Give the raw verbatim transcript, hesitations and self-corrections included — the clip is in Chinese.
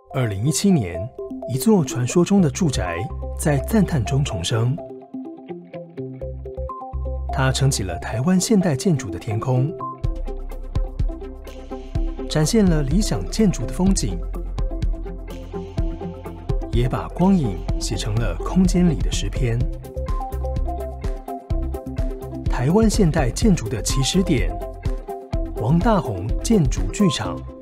二零一七年，一座传说中的住宅在赞叹中重生，它撑起了台湾现代建筑的天空，展现了理想建筑的风景，也把光影写成了空间里的诗篇。台湾现代建筑的起始点，王大闳建筑剧场。